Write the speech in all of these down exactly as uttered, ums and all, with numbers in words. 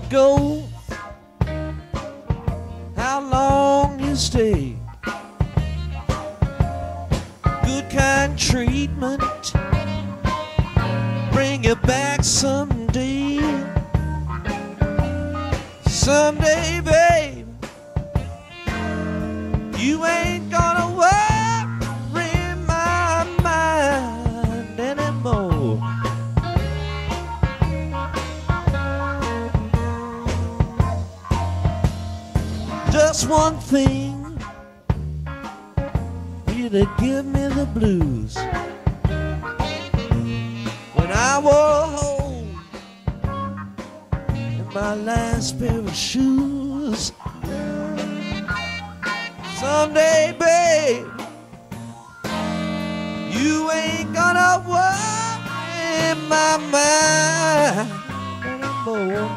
go, how long you stay. Good kind treatment, bring you back someday. Someday, babe, you ain't gonna worry my mind anymore. Just one thing, you to give me the blues. When I was home in my last pair of shoes. Someday, babe, you ain't gonna worry my mind anymore.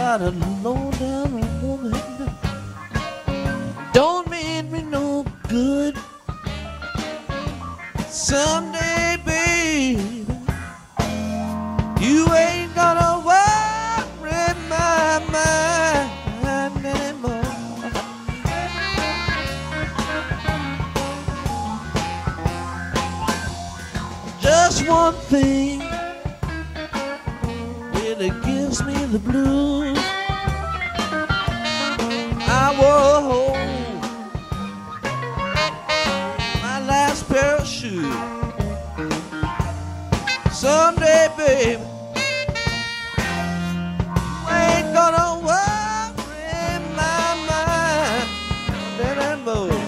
got a low down woman. Don't mean me no good. Someday, baby, you ain't gonna worry my mind anymore. Just one thing really gives me the blues. I wore my last pair of shoes. Someday, baby, you ain't gonna worry my mind anymore.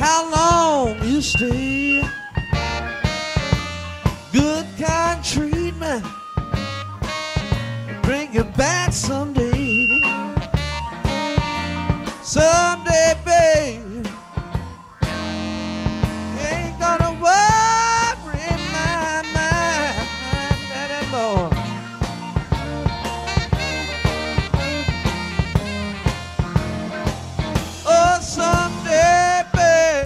how long you stay. Good kind treatment, bring you back someday. Someday, babe, ain't gonna worry my mind anymore. Oh, someday, babe,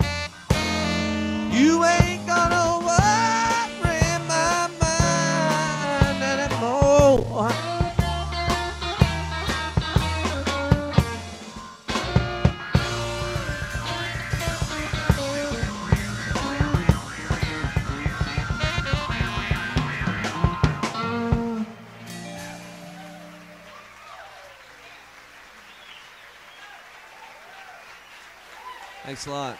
you ain't gonna worry my mind anymore. Thanks a lot.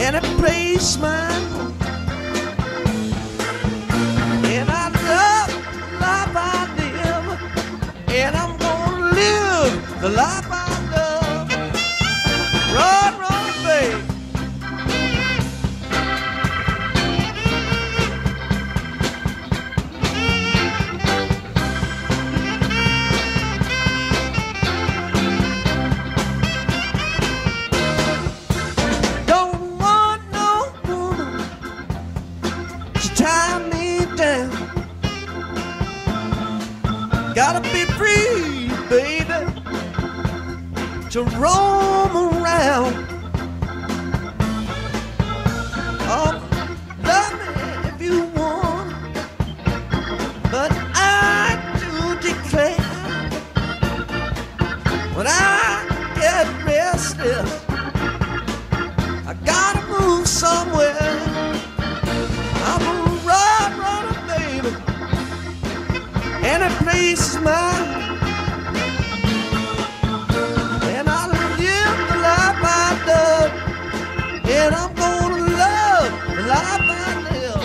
any place, man. And I love the life I live, and I'm gonna live the life I love. Run, run, babe. Tie me down. Gotta be free, baby, to roam around. Oh, love me if you want, but I do declare, when I get restless, I gotta move somewhere. I'm a run, runner, baby. Any place is mine. And I live the life I love. And I'm gonna love the life I live.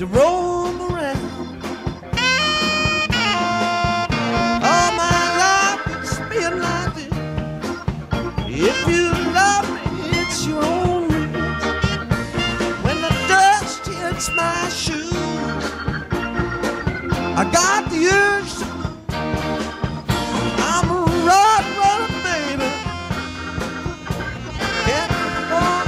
to roam around. All my life it's been like this. If you love me, it's your own risk. When the dust hits my shoes, I got the urge to move. I'm a road runner, baby. Can't walk.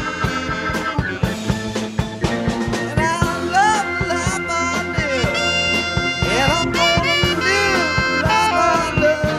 And I love the life I live. And I'm gonna live the life I love.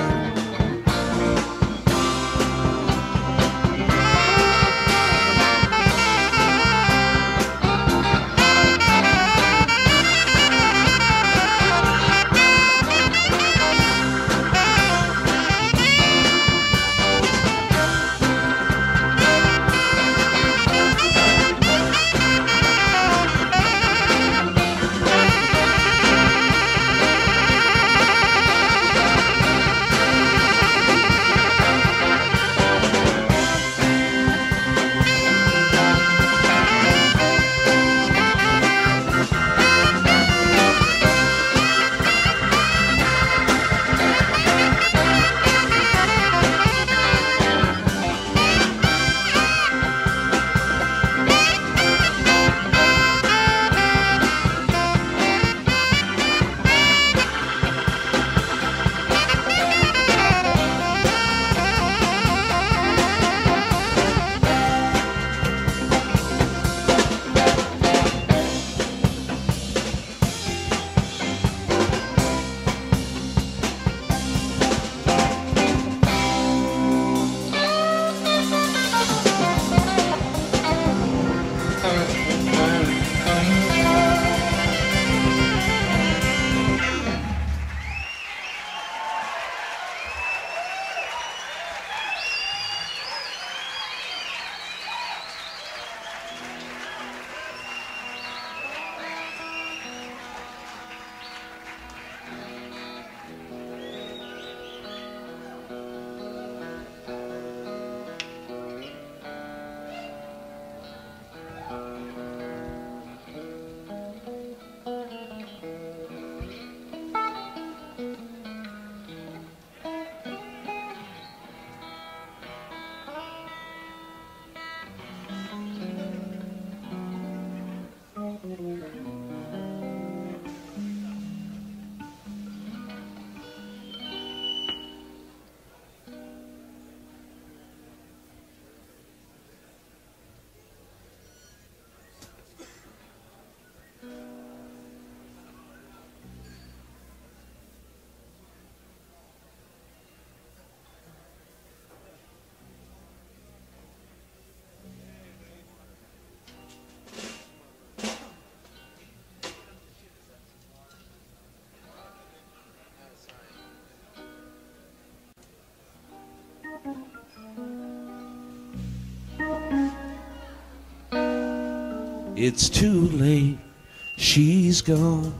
It's too late, she's gone.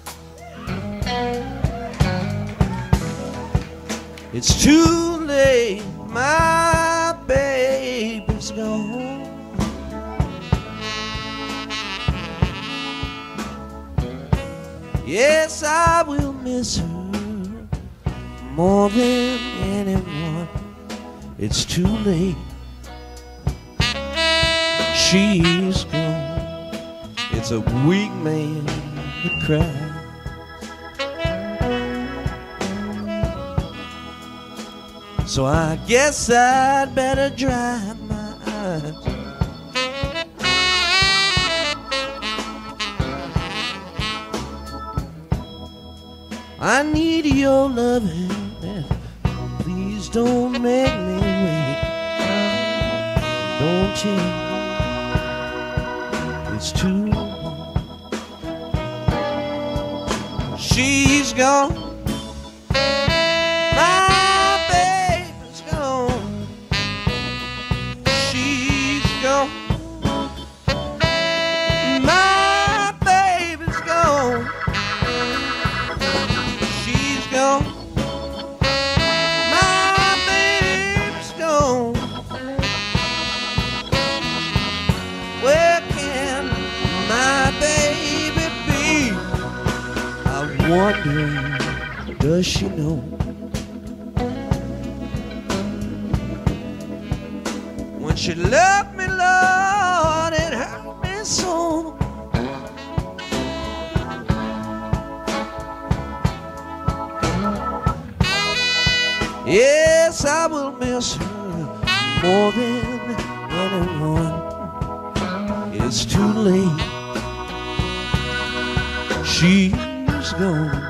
It's too late, my baby's gone. Yes, I will miss her more than anyone. It's too late, she's gone. It's a weak man that cries. So I guess I'd better dry my eyes. I need your loving, please don't make me wait. Don't change, it's too late. She's gone, my baby's gone. She's gone, my baby's gone. She's gone, my baby's gone. Where can my baby be? wonder, does she know? When she left me, Lord, it hurt me so. Yes, I will miss her more than anyone. It's too late, she's gone.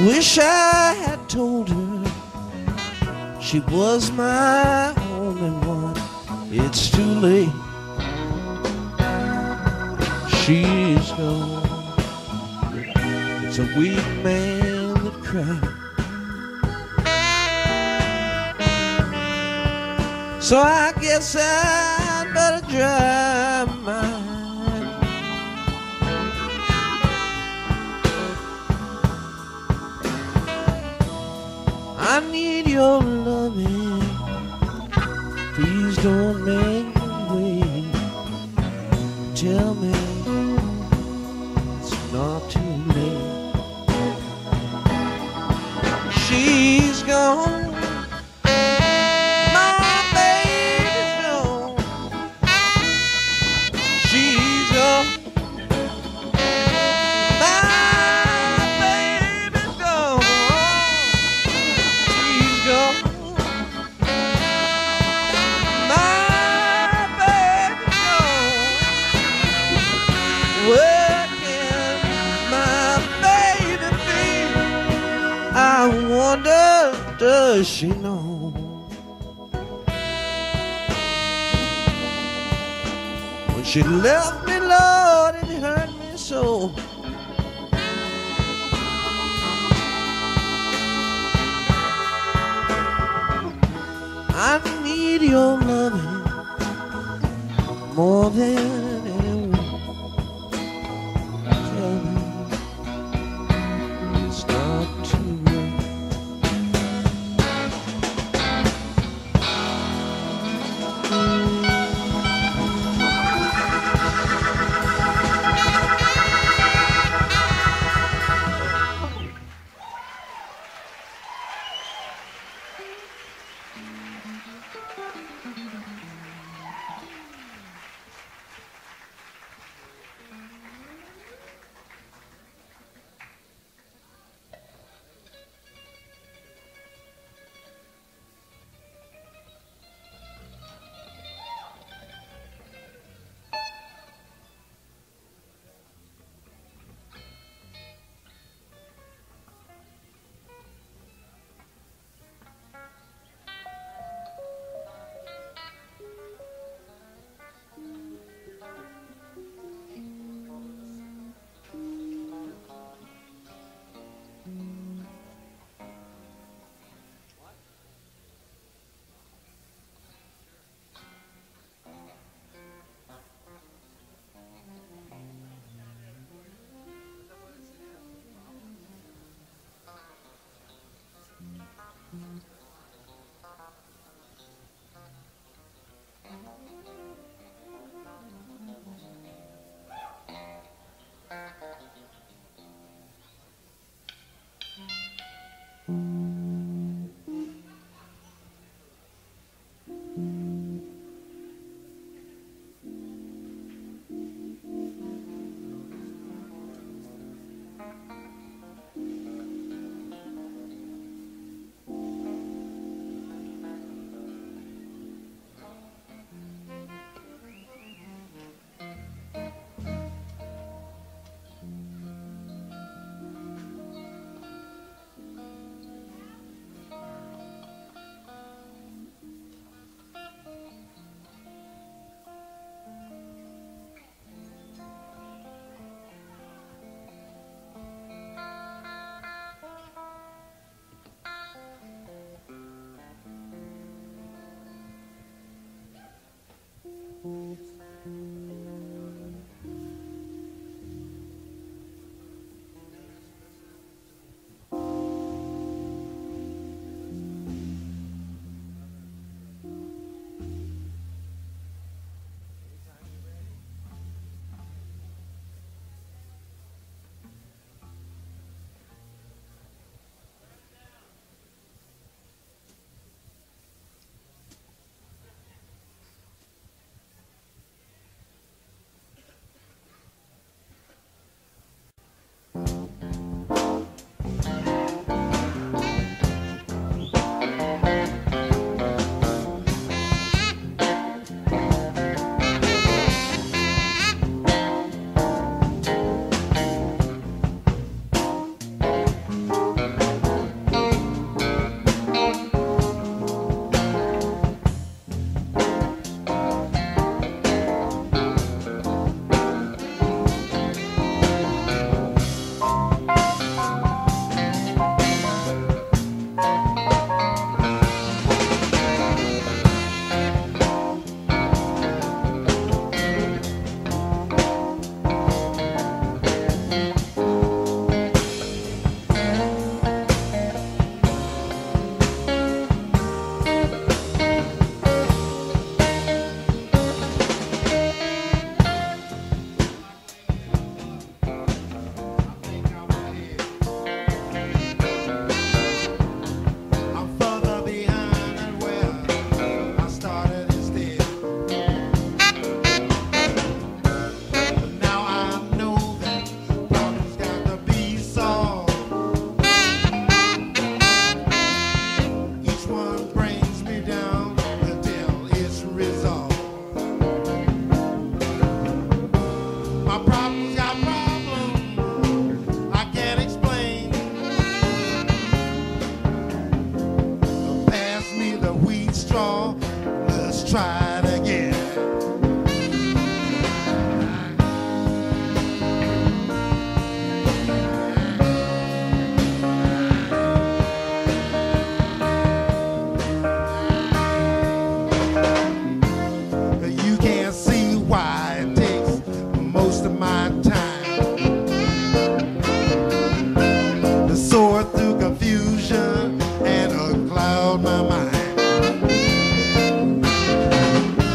Wish I had told her she was my only one. It's too late. She's gone. It's a weak man that cries. So I guess I'd better drive mine. I need your loving. Please don't make me wait. Tell me it's not too late. She's gone. Does she know? When she left me, Lord, it hurt me so. I need your loving more than anyone. Tell me it's not too late. right again. You can't see why it takes most of my time to sort through confusion and uncloud my mind.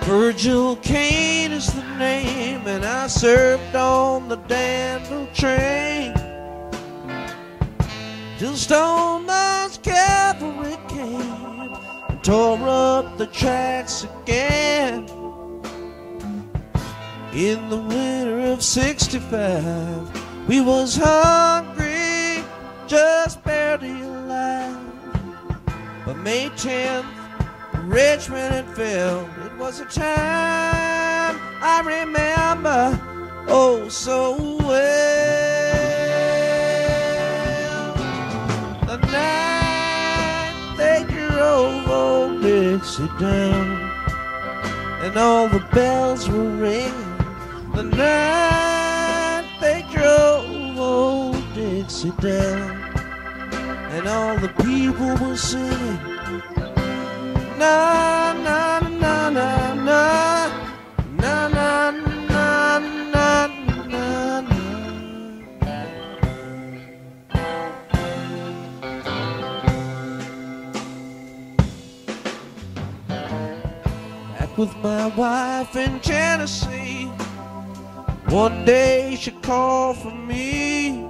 Virgil Kane is the name, and I served on the Danville train till Stoneman's cavalry came and tore up the tracks again. In the winter of sixty-five, we was hungry, just barely alive. But May tenth, Richmond had fell. It was a time I remember oh so well. The night they drove old Dixie down, and all the bells were ringing. The night they drove old Dixie down, and all the people were singing. Na na na na na na na na na na. Back with my wife in Tennessee, one day she called for me.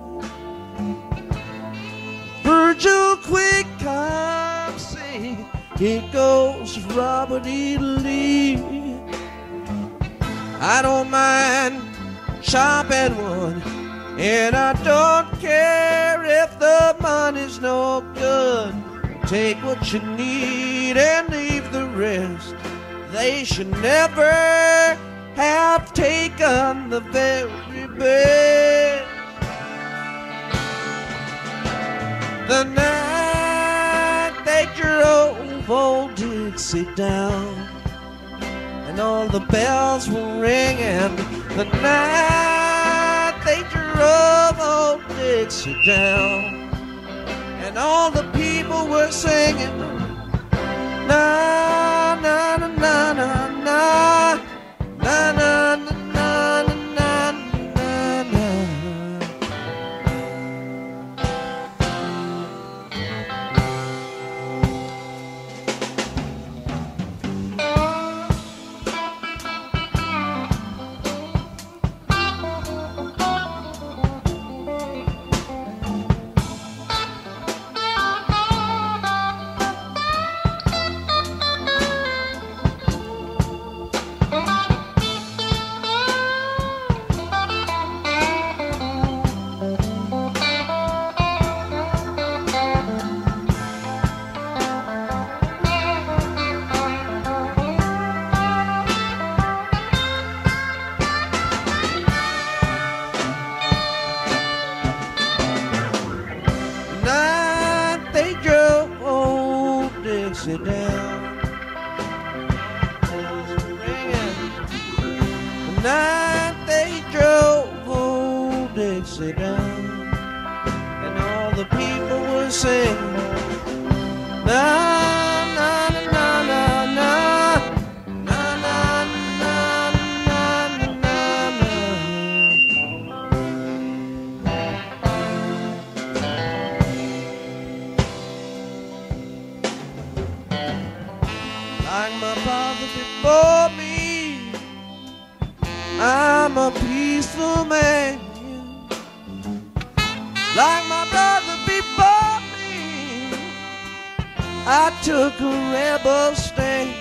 Virgil, quick, come see. Here goes Robert E. Lee. I don't mind chopping one, and I don't care if the money's no good. Take what you need and leave the rest. They should never have taken the very best. The night they drove old Dixie down, and all the bells were ringing. The night they drove old Dixie down, and all the people were singing. Na na na na na na na na na na na na. Dixie down, bells were ringing. The night they drove old Dixie down, and all the people were singing. Na na na na na na na na na na na na. Like my father before me, I'm a peaceful man. Like my brother before me, I took a rebel stand.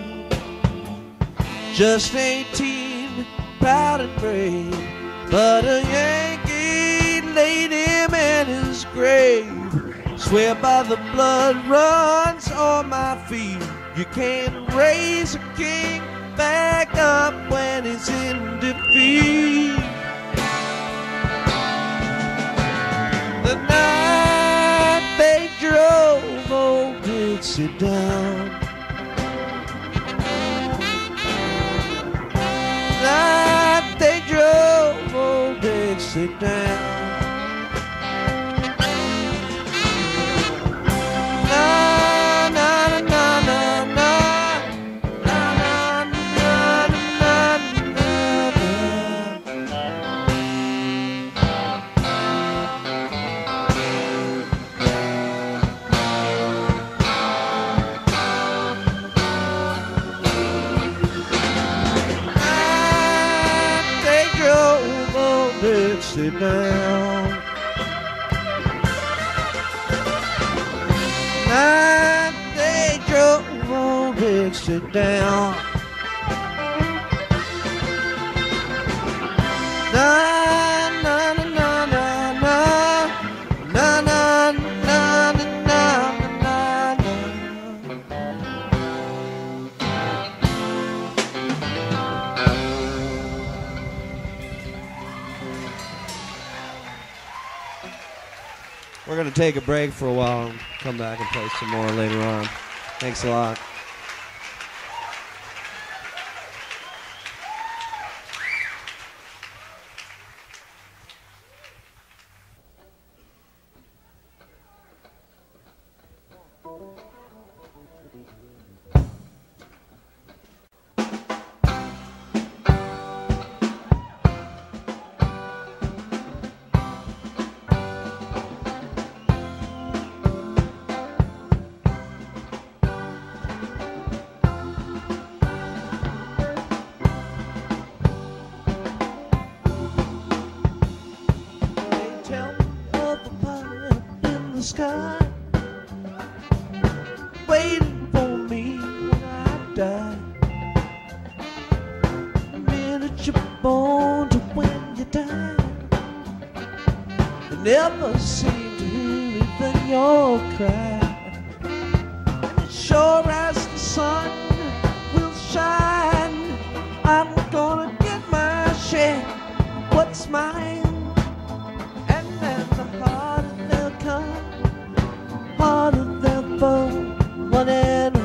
Just eighteen, proud and brave, but a Yankee laid him in his grave. Swear by the blood runs on my feet, you can't raise a king back up when he's in defeat. The night they drove old Dixie down, the night they drove old Dixie down. Dixie down. And they drove old Dixie down. Na na na na na na na na na na na. We're going to take a break for a while and come back and play some more later on. Thanks a lot. Sky, waiting for me when I die. The minute you're born to when you die, you never seem to hear even your cry. And as sure as the sun will shine, I'm gonna get my share of what's mine. And then the harder they'll come, harder they'll fall, one and all.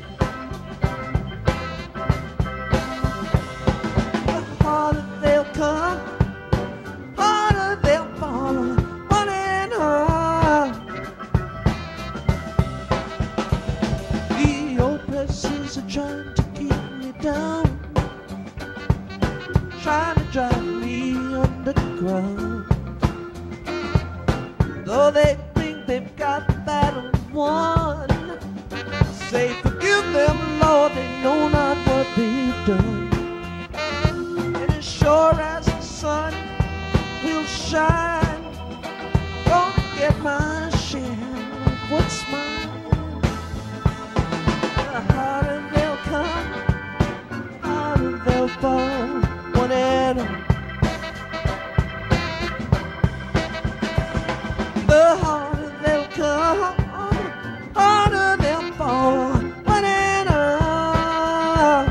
The harder they'll come, harder they'll fall, one and all. The oppressors are trying to keep me down, trying to drive me underground. Though they think they've got the battle won, say forgive them, Lord, they know not what they've done. And as sure as the sun will shine, gonna get my share of what's mine. The harder they'll come, harder they'll fall, one and all. The harder they'll come, harder they'll fall, one and all.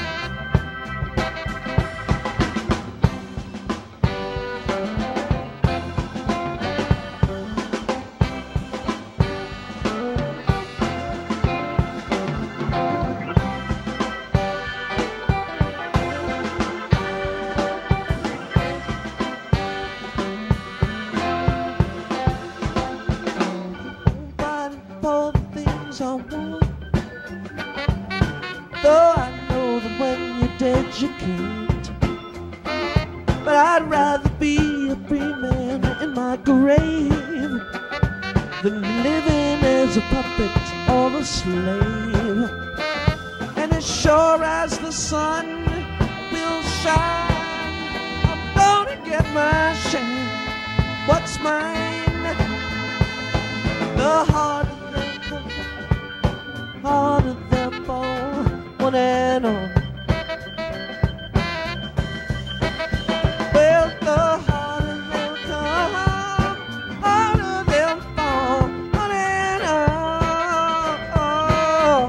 I want, though I know that when you're dead you can't. But I'd rather be a free man in my grave than living as a puppet or a slave. And as sure as the sun will shine, I'm gonna get my share, what's mine. The harder harder they'll fall, one and all. Well, the harder they'll come, harder they'll fall, one and all.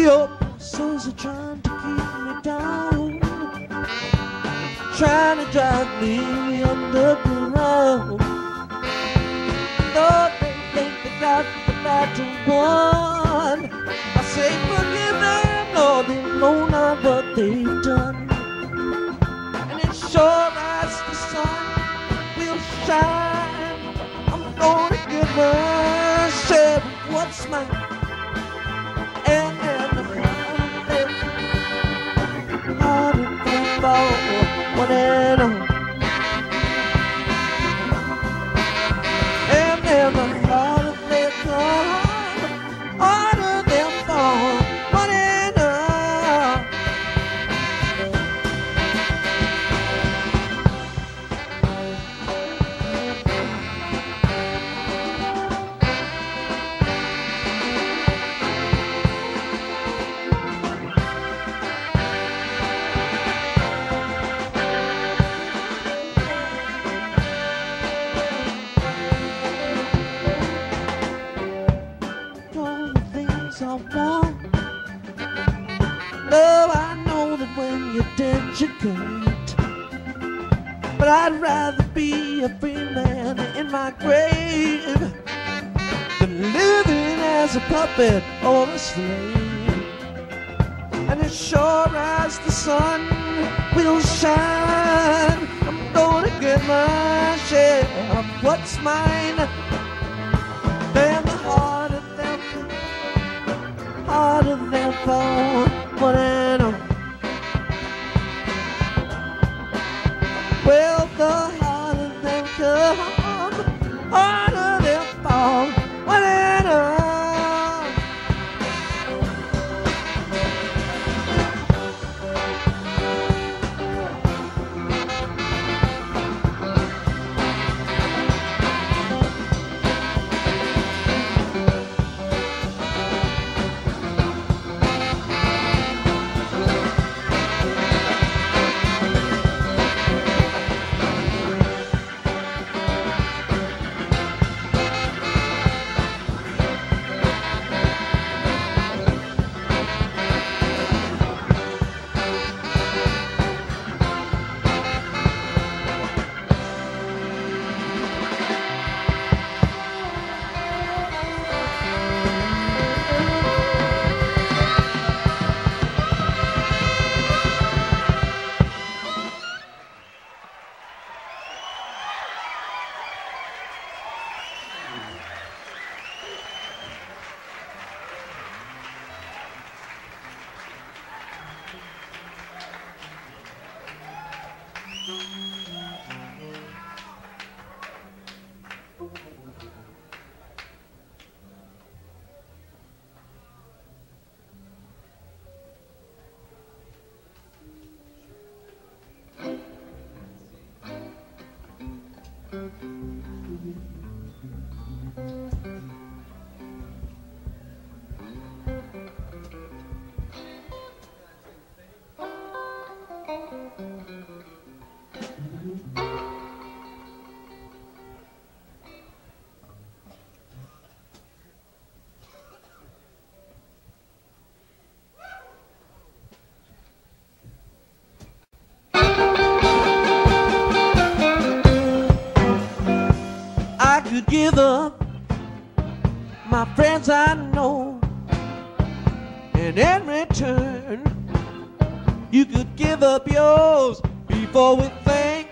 your muscles are trying to keep me down, trying to drive me underground. Though they think they got the battle won, I say forgive them, Lord, they know not what they've done. And it's sure as the sun will shine, I'm gonna get my share of what's mine. And then the heart of them fall one and all. And then the heart of them fall, heart of them fall one and all. I want. Love, I know that when you're dead you can't, but I'd rather be a free man in my grave than living as a puppet or a slave. And as sure as the sun will shine, I'm gonna get my share of what's mine. Then the heart of them, heart of them fall one and all. Well, the heart of them come, heart of them fall one and all. Could give up my friends I know, and in return you could give up yours before we think.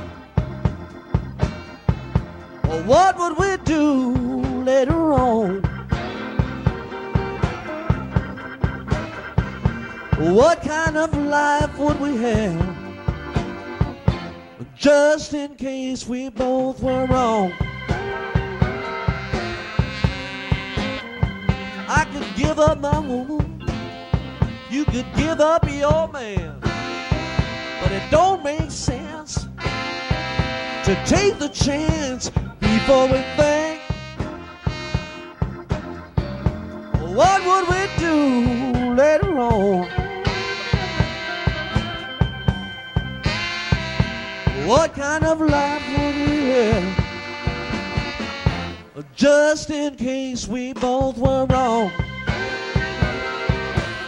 Well, what would we do later on? What kind of life would we have, just in case we both were wrong? I could give up my woman, you could give up your man, but it don't make sense to take the chance before we think. What would we do later on? What kind of life would we have, just in case we both were wrong?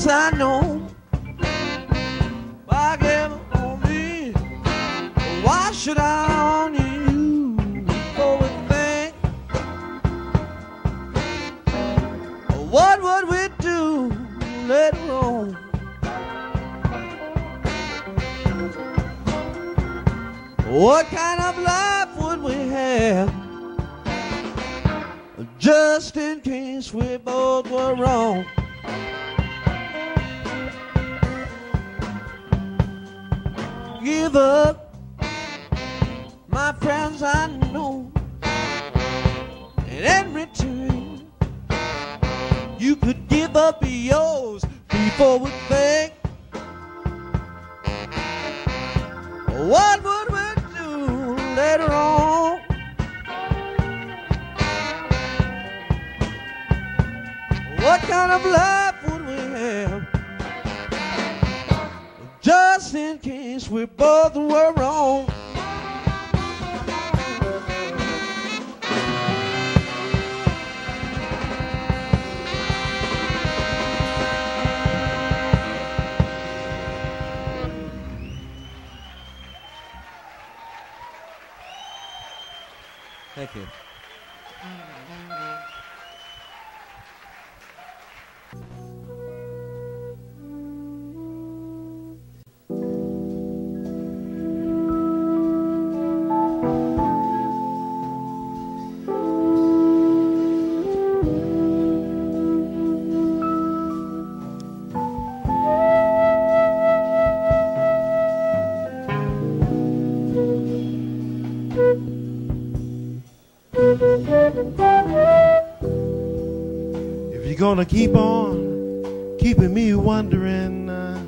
yes I know. Why give up on me? Why should I on you? For a thing. What would we do later on? What kind of life would we have? Just in case we both were wrong. Give up, my friends, I know. And in return, you could give up yours before we think. What would we do later on? What kind of life would we have? Just in case we both were wrong. Thank you. If you're gonna keep on keeping me wondering, uh,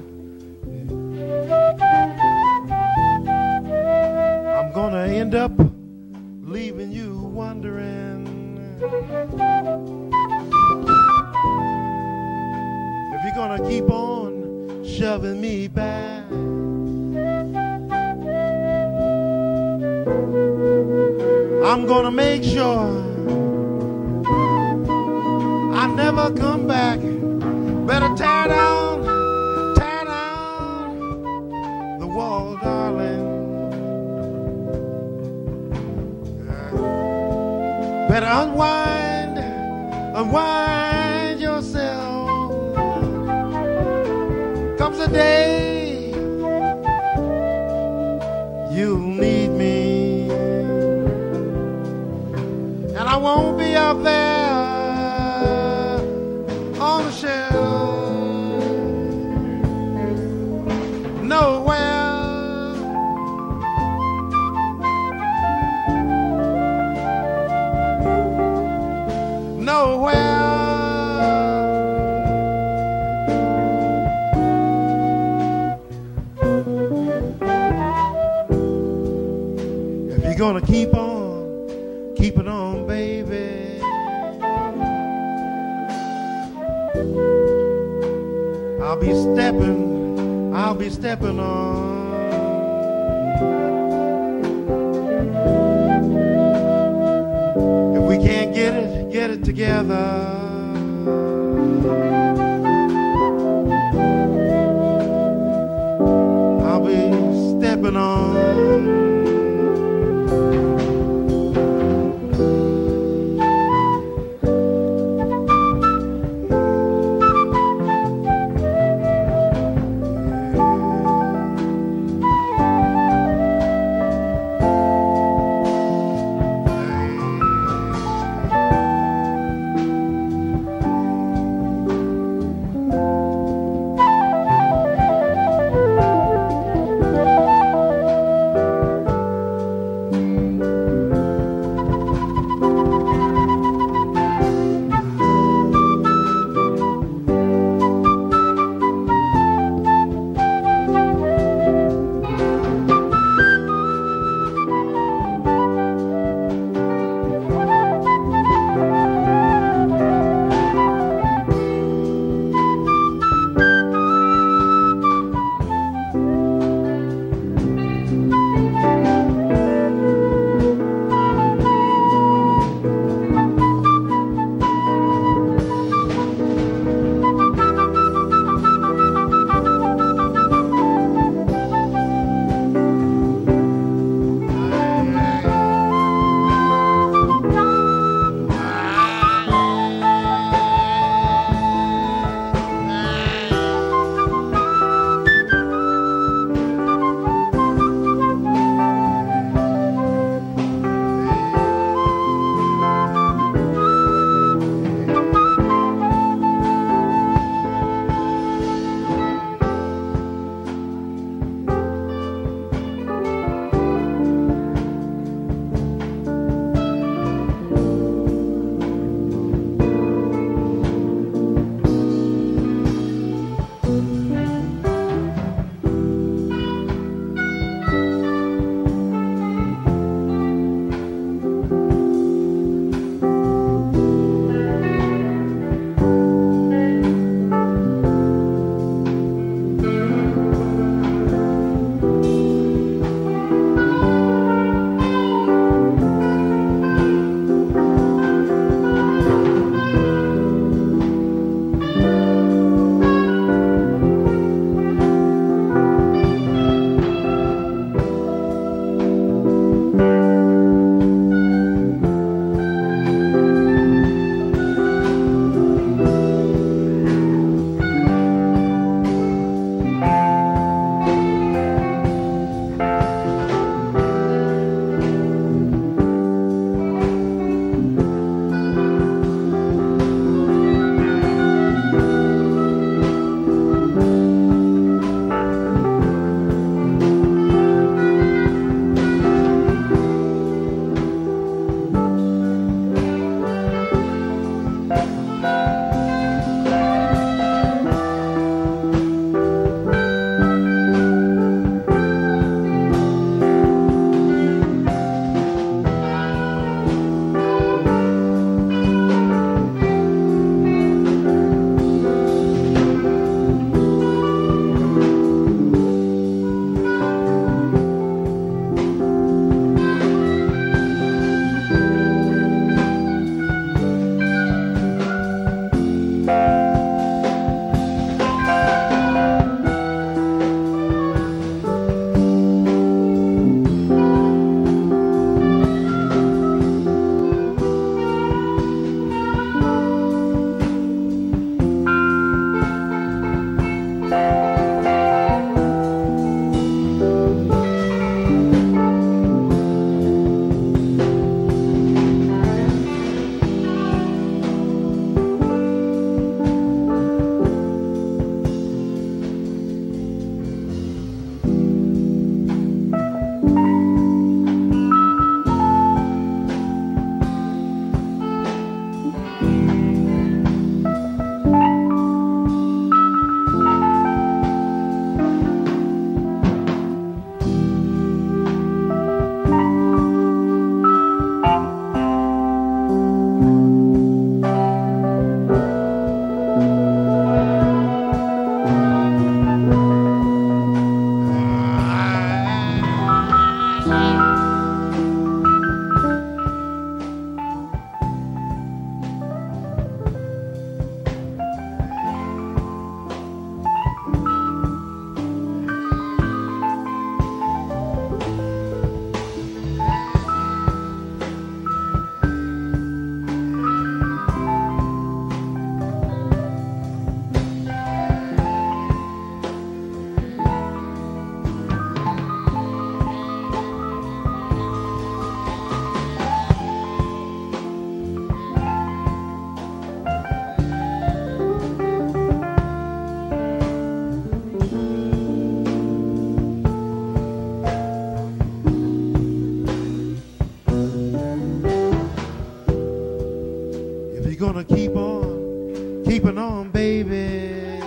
I'm gonna end up leaving you wondering. If you're gonna keep on shoving me back, I'm gonna make sure I never come back. Better tear down, tear down the wall, darling. Better unwind, unwind yourself. Comes a day you'll need me, and I won't be up there on the shelf. Nowhere, nowhere. If you're gonna keep on, keep it on, baby. I'll be stepping, I'll be stepping on. If we can't get it, get it together. I'll be stepping on. gonna keep on keeping on, baby.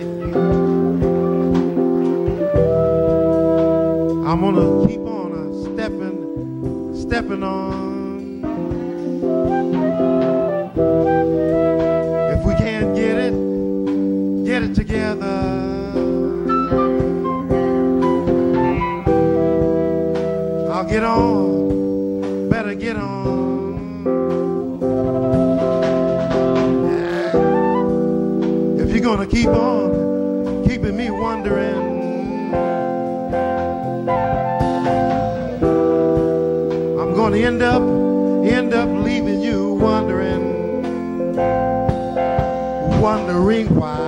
I'm gonna keep on uh, stepping, stepping on. If we can't get it, get it together. I'll get on, better get on. Yeah. If you're gonna keep on keeping me wondering, I'm gonna end up, end up leaving you wondering, wondering why.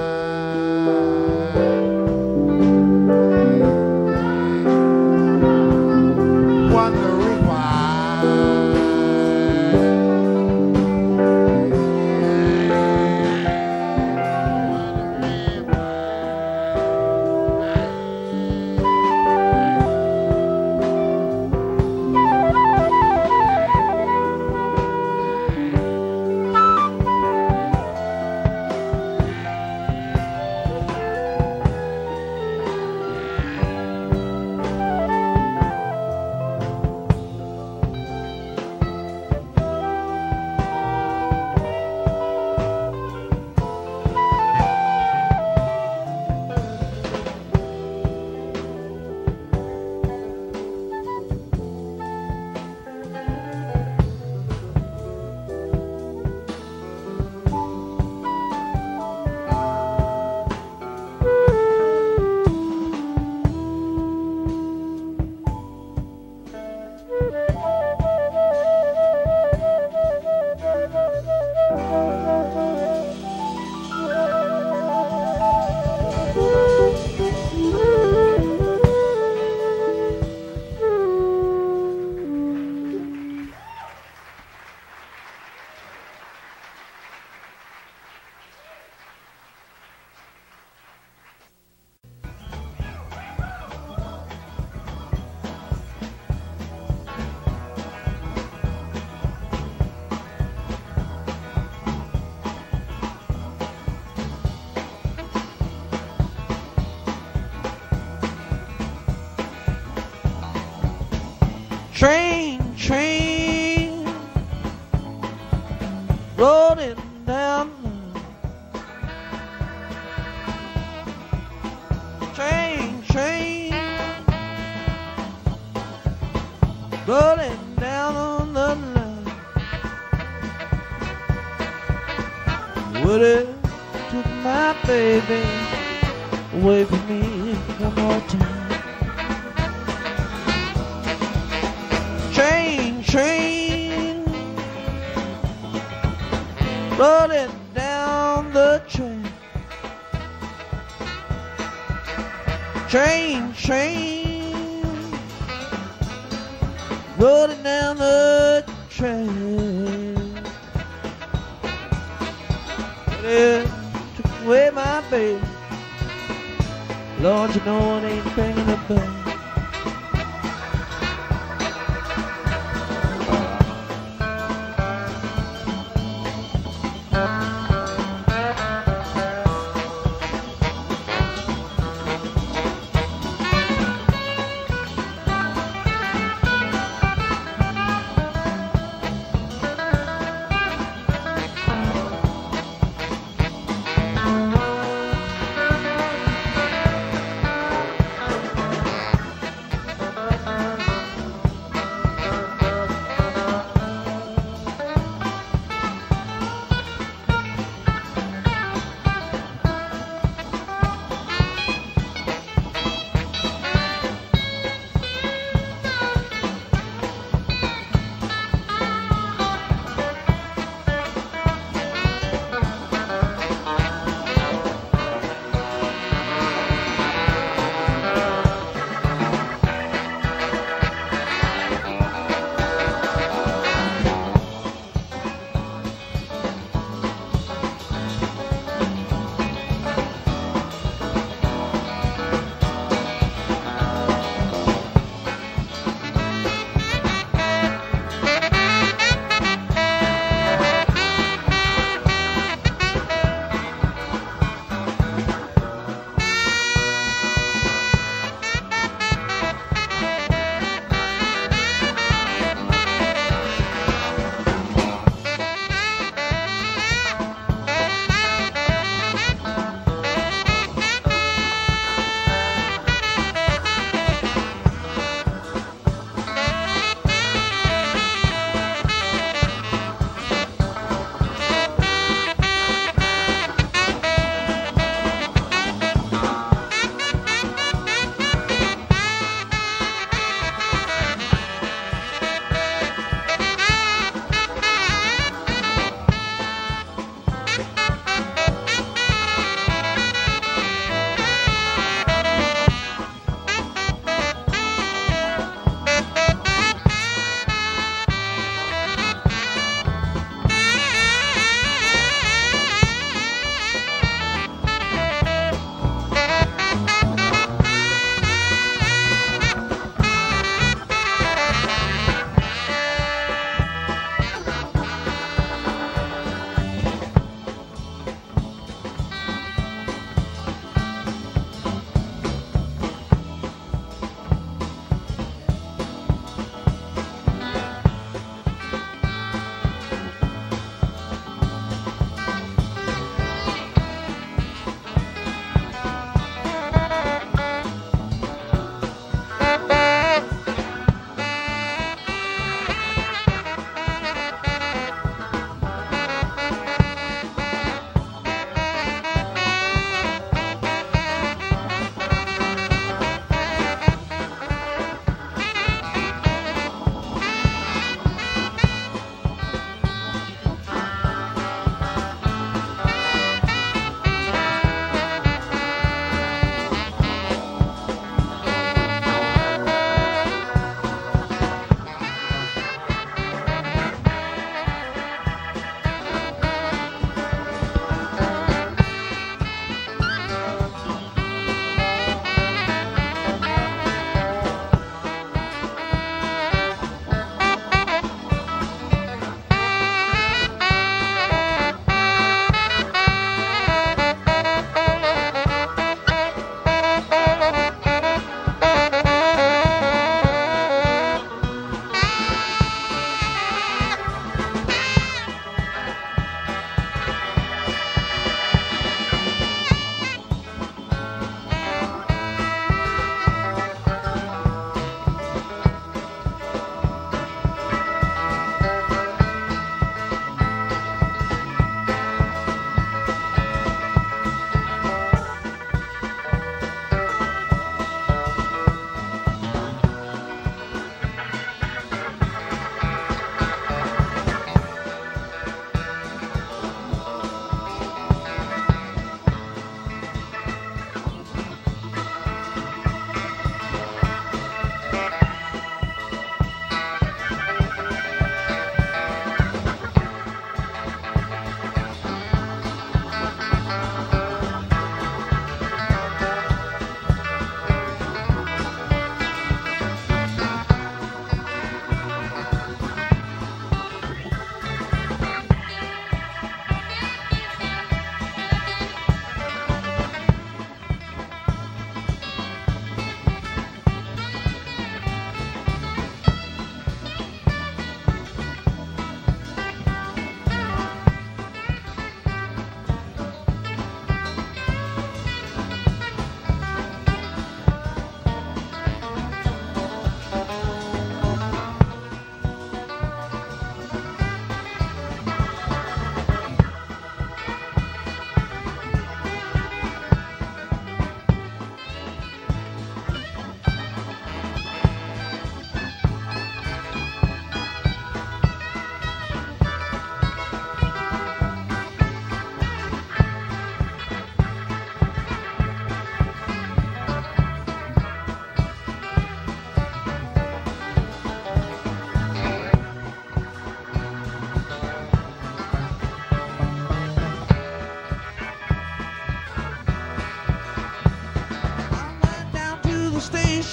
Train, train, rolling down the train, train, rolling down on the line. Would it took my baby away from me one more time? Train, train, rolling down the train. Train, train, rolling down the train. It took away my baby. Lord, you know it ain't bringing it back.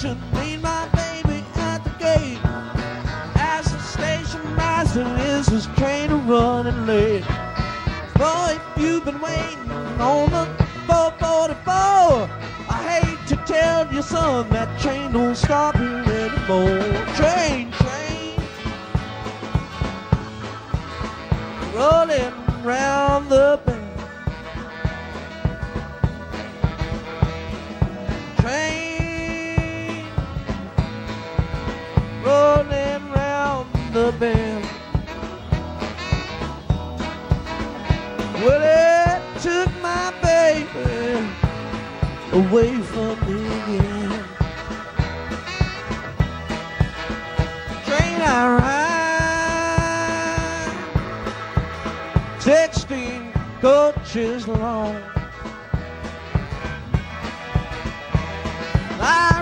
station, meet my baby at the gate. As the station master is his train running late. Boy, if you've been waiting on the four forty-four, I hate to tell you, son, that train don't stop here anymore. Train, train, rolling round the bend. Train, rolling round the bend. Well, it took my baby away from me again. Train I ride, sixteen coaches long. I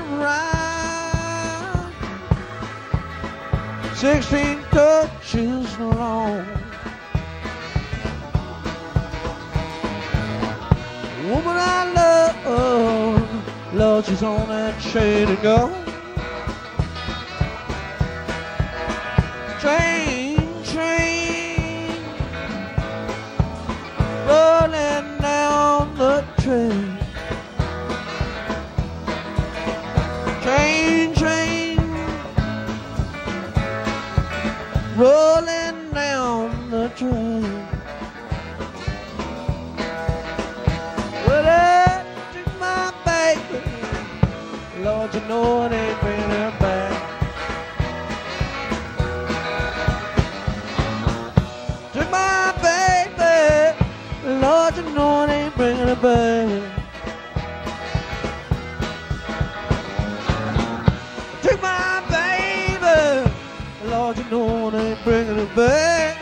ride, sixteen coaches long. Woman I love, Lord, she's on that train to go. Train, train, rolling down the train. Train, train, rolling down the train. Lord, you know it ain't bringing her back. Took my baby, Lord, you know it ain't bringing her back. Took my baby, Lord, you know it ain't bringing her back.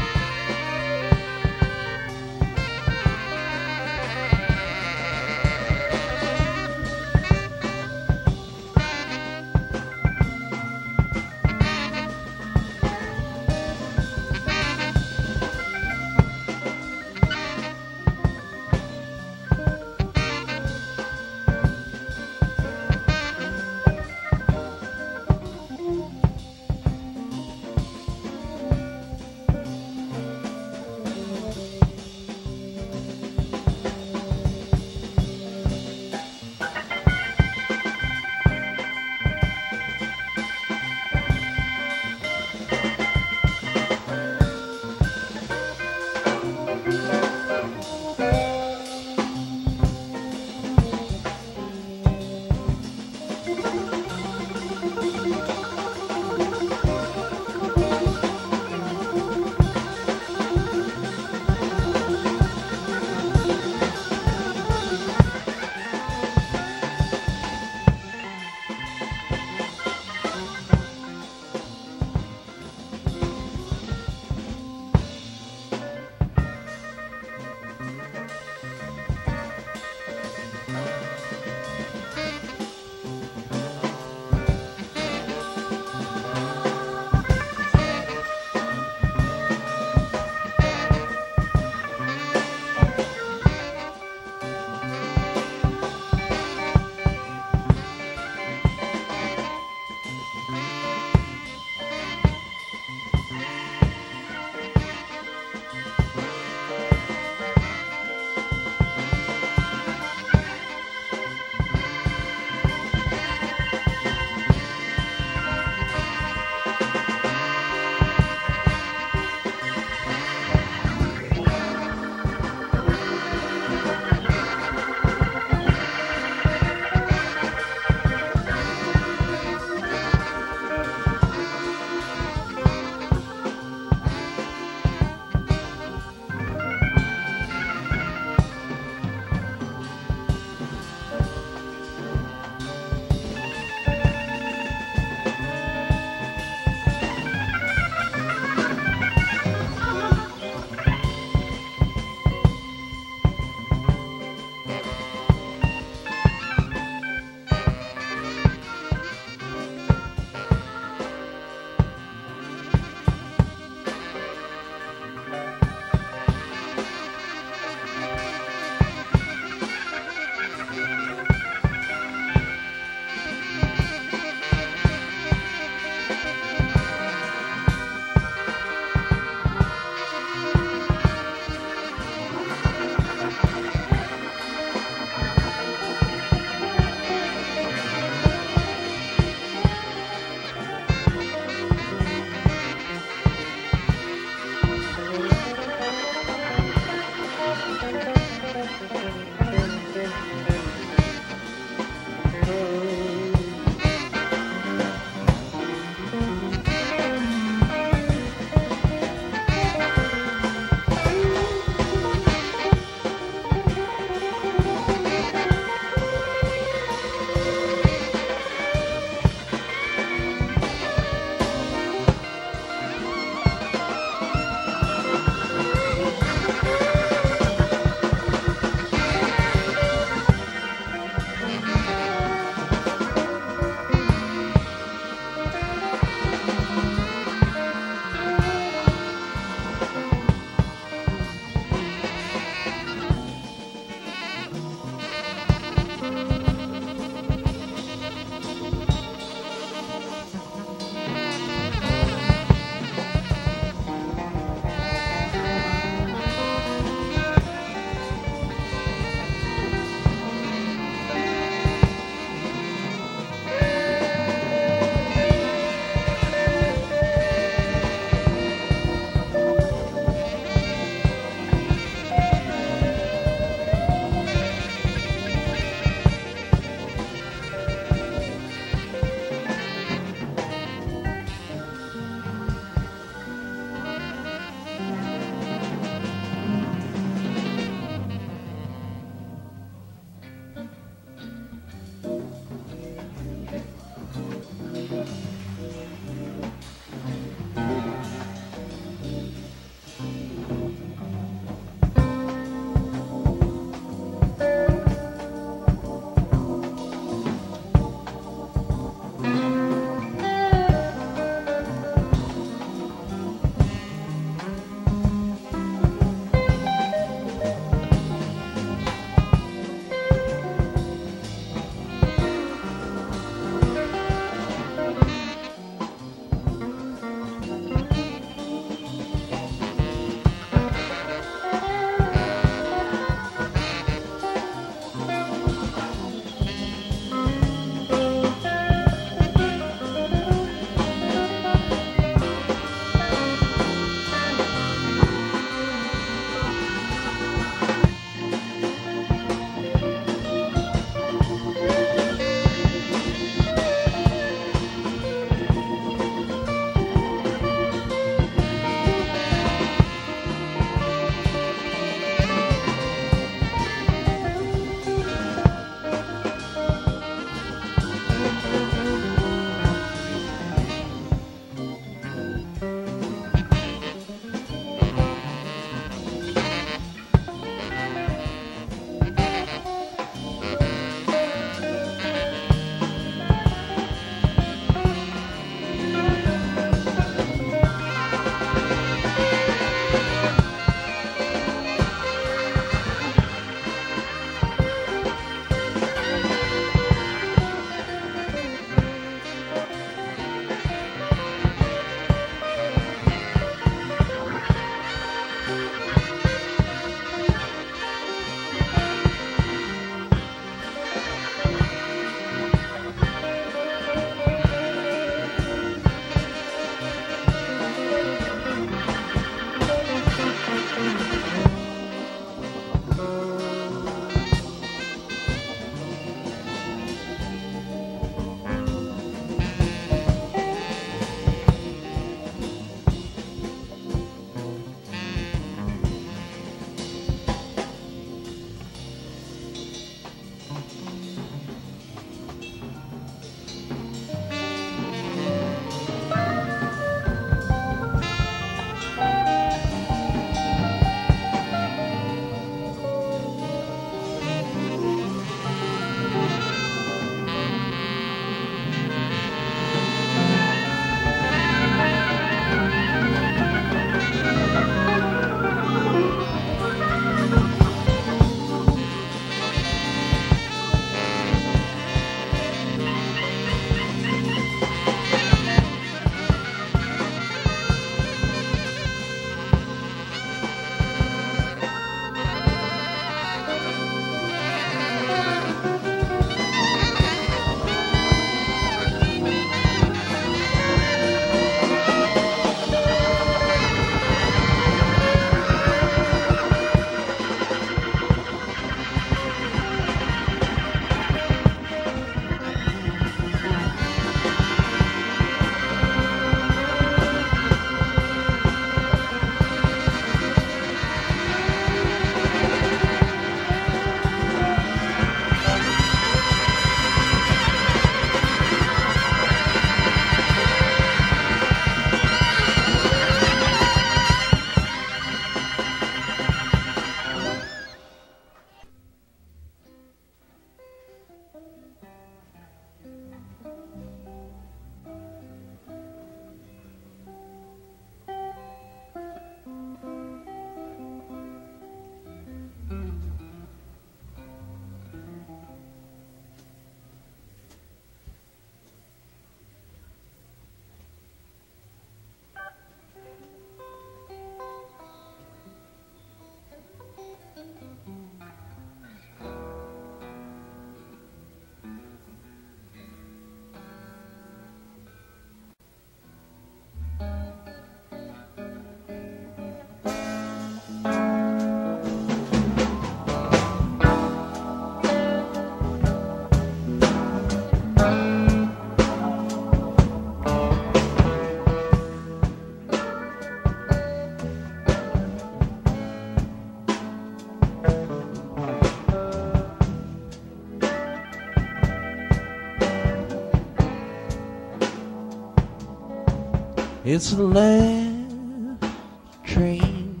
It's the last train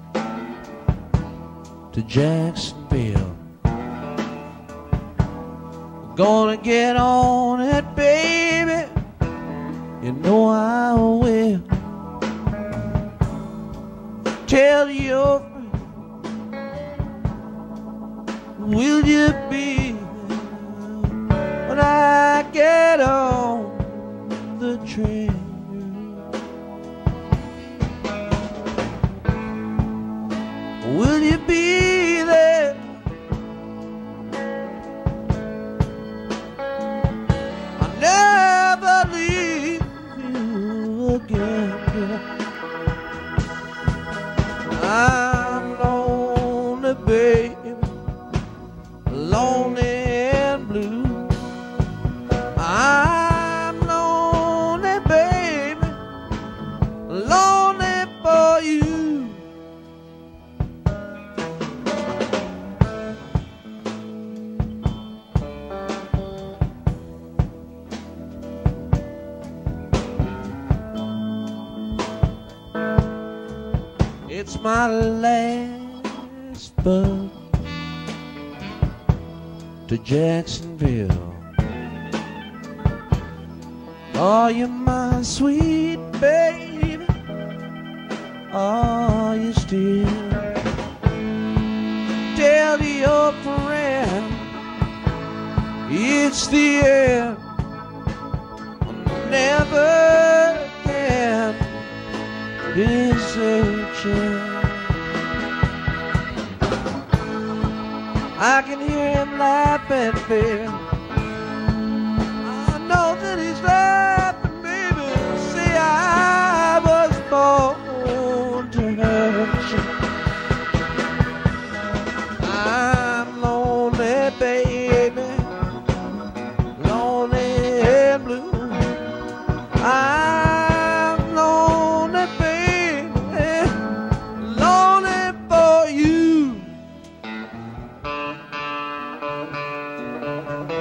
to Jacksonville. Gonna get on it, baby. You know I will. Tell your friend, will you be there when I get on the train? Will you be there? I'll never leave you again. I'm lonely, baby, lonely and blue. I'm lonely, baby, lonely for you. It's my last bus to Jacksonville. Oh, you're my sweet baby. Oh, you still tell your friend it's the end. I'll never again desert you. I can hear him laughing, baby. I know that he's laughing, baby. See, I was born to hurt you. I'm lonely, baby, lonely and blue. I'm lonely, baby, lonely for you.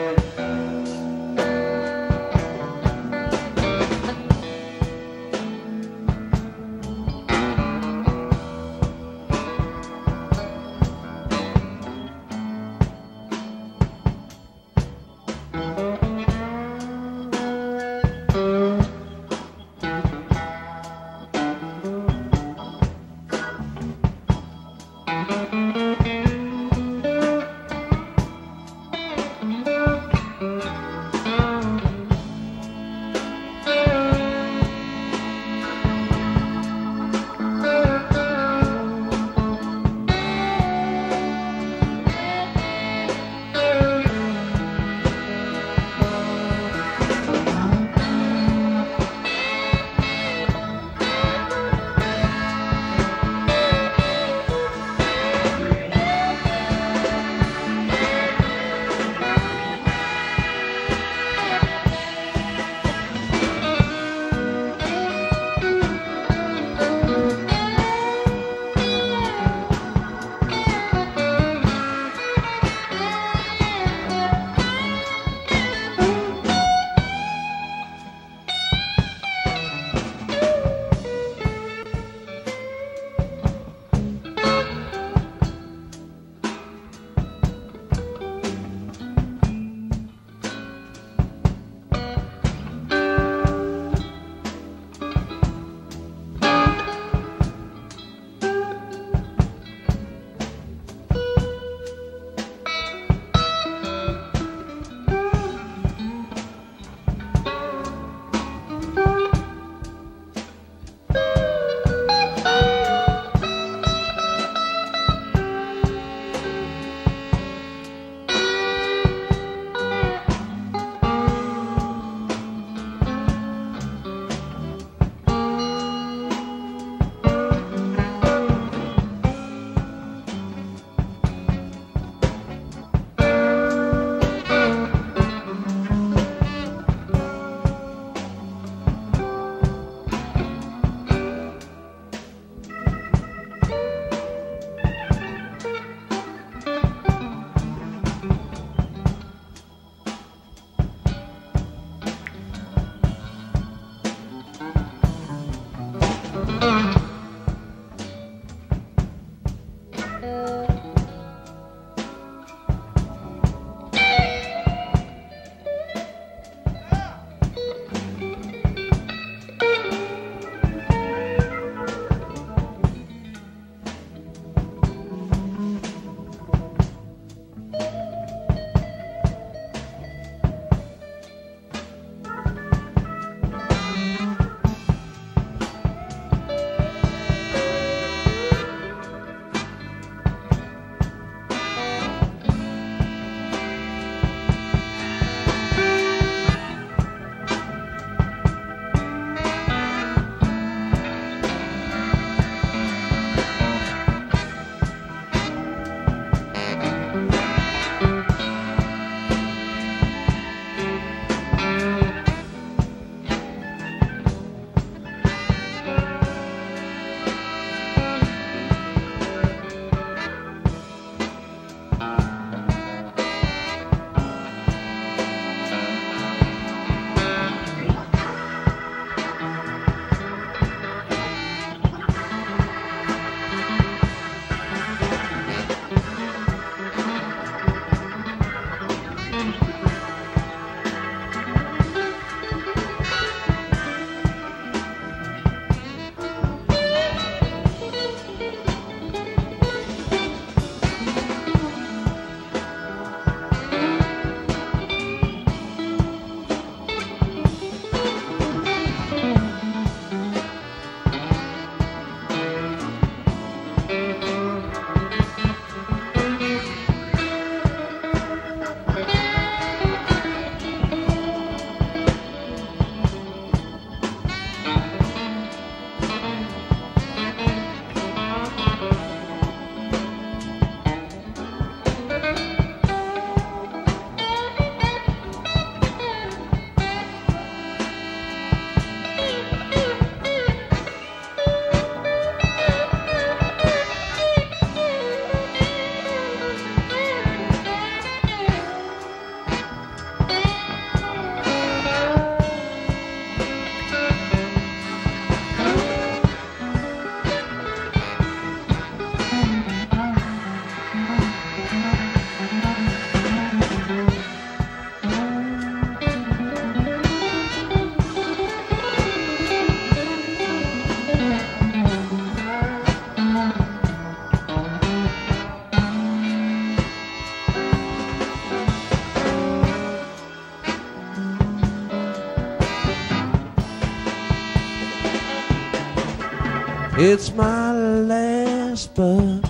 It's my last bus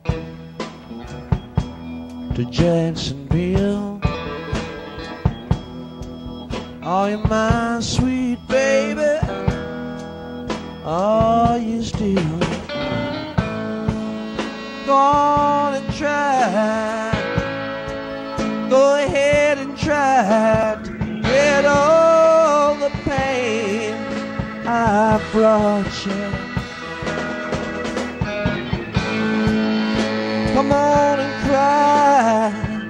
to Jacksonville. Are you my sweet baby? Are you still? Go on and try. Go ahead and try to get all the pain I brought you. Come on and cry.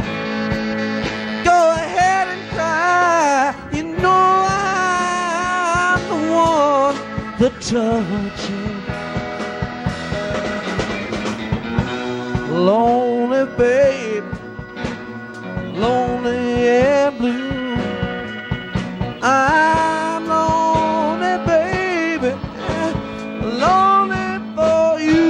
Go ahead and cry. You know I'm the one that touched you. Lonely babe, lonely and blue. I'm lonely baby, lonely for you.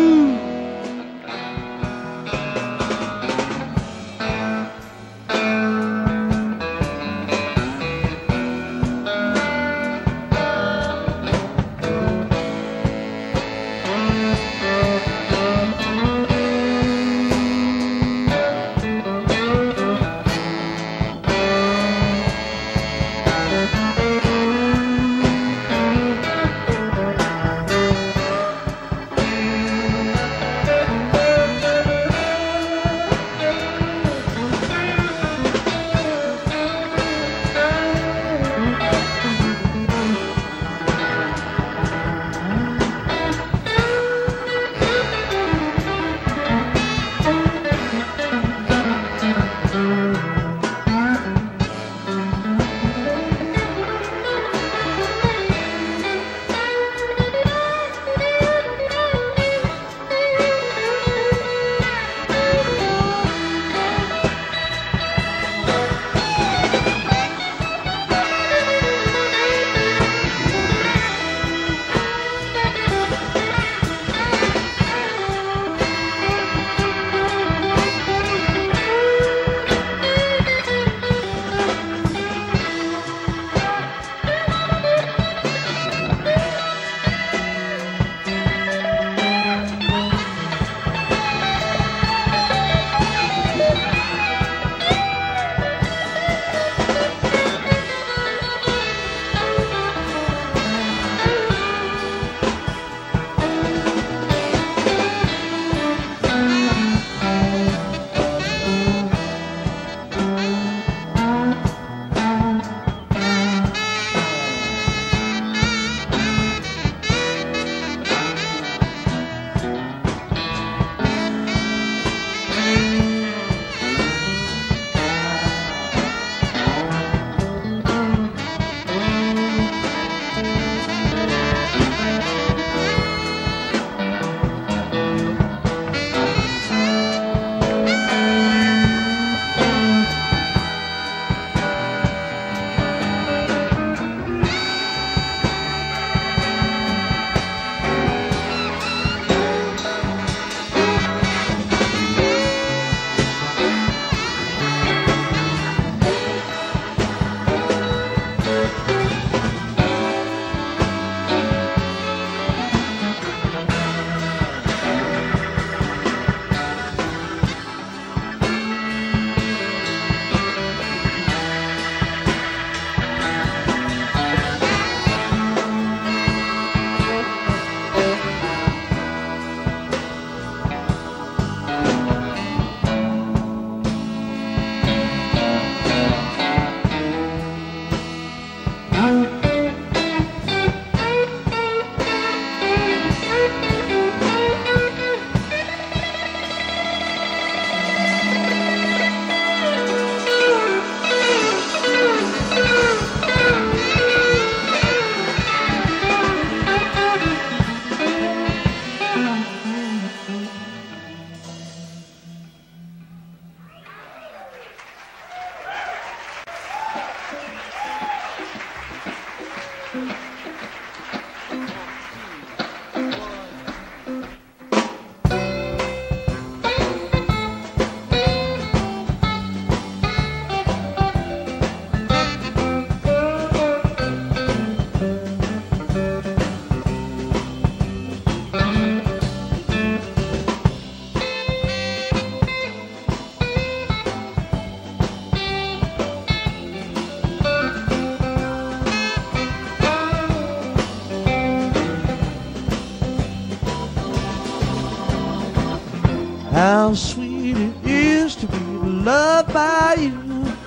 how sweet it is to be loved by you.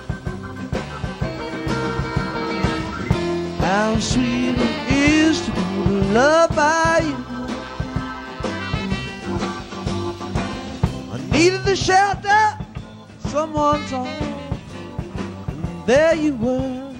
How sweet it is to be loved by you. I needed the shelter of someone's arms, and there you were.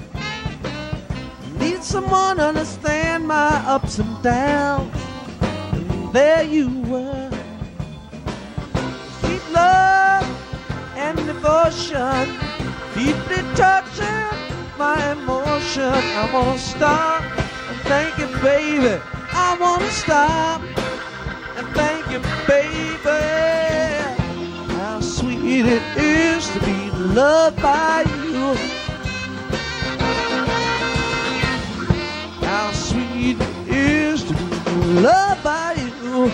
I needed someone to understand my ups and downs, and there you were. Sweet love and devotion, deeply touching my emotion. I wanna stop and thank you, baby. I wanna stop and thank you, baby. How sweet it is to be loved by you. How sweet it is to be loved by you.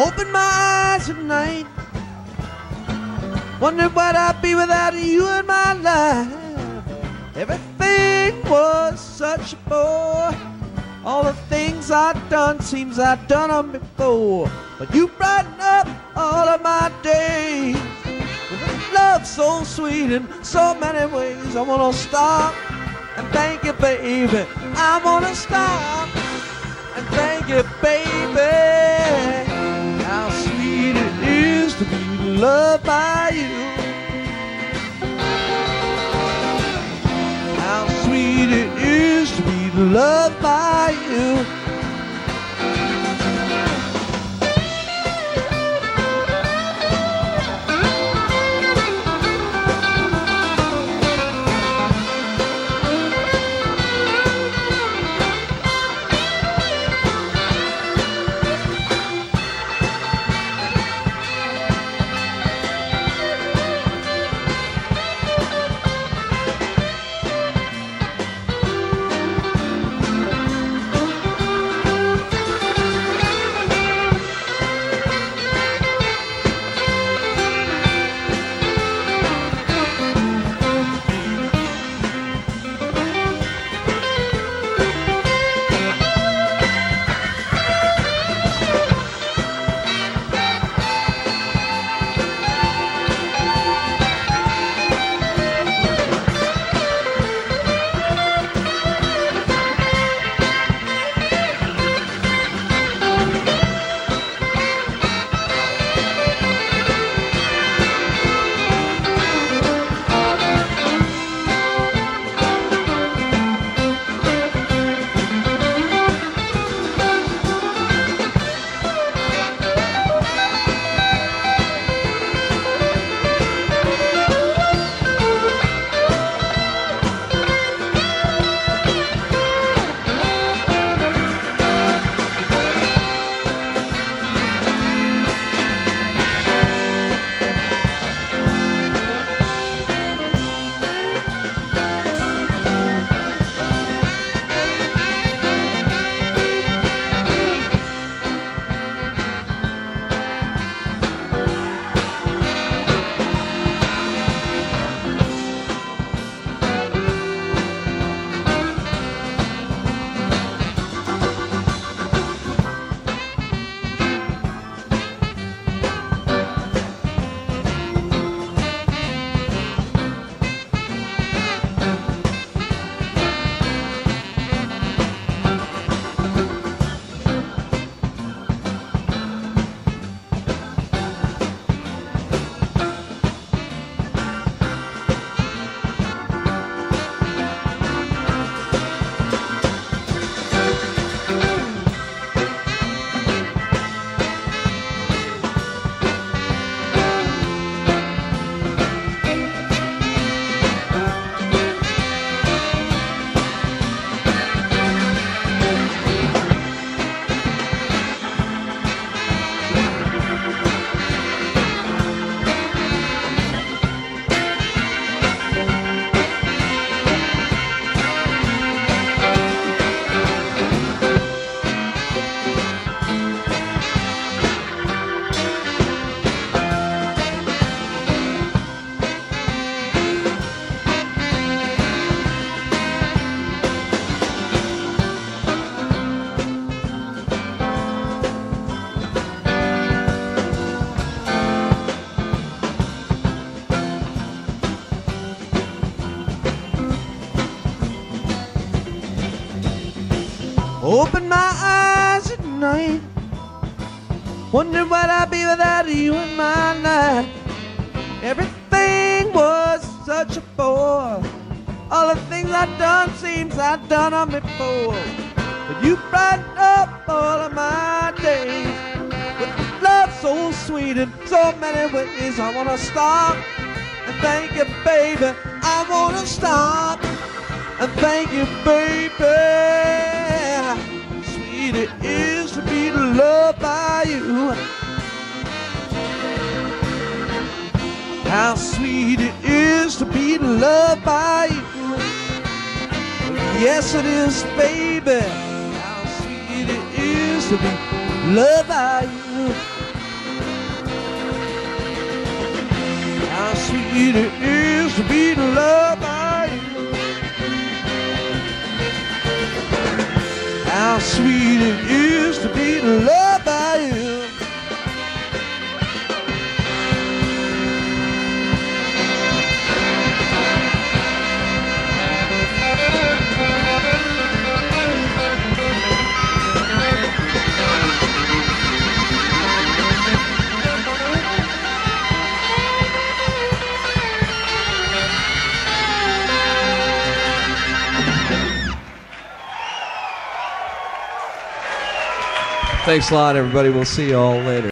Open my eyes at night, wonder what I'd be without you in my life. Everything was such a bore. All the things I'd done seems I'd done them before. But you brighten up all of my days with a love so sweet in so many ways. I wanna stop and thank you, baby. I wanna stop and thank you, baby. How sweet it is to be loved by you. How sweet it is to be loved by you. Open my eyes at night, wondering what I'd be without you in my life. Everything was such a bore. All the things I'd done seems I'd done them before. But you brightened up all of my days with love so sweet in so many ways. I wanna stop and thank you, baby. I wanna stop and thank you, baby. Sweet it is to be loved by you. How sweet it is to be loved by you. Yes, it is, baby. How sweet it is to be loved by you. sweet it is to be loved by you. How sweet it is to be loved by you. Thanks a lot, everybody. We'll see you all later.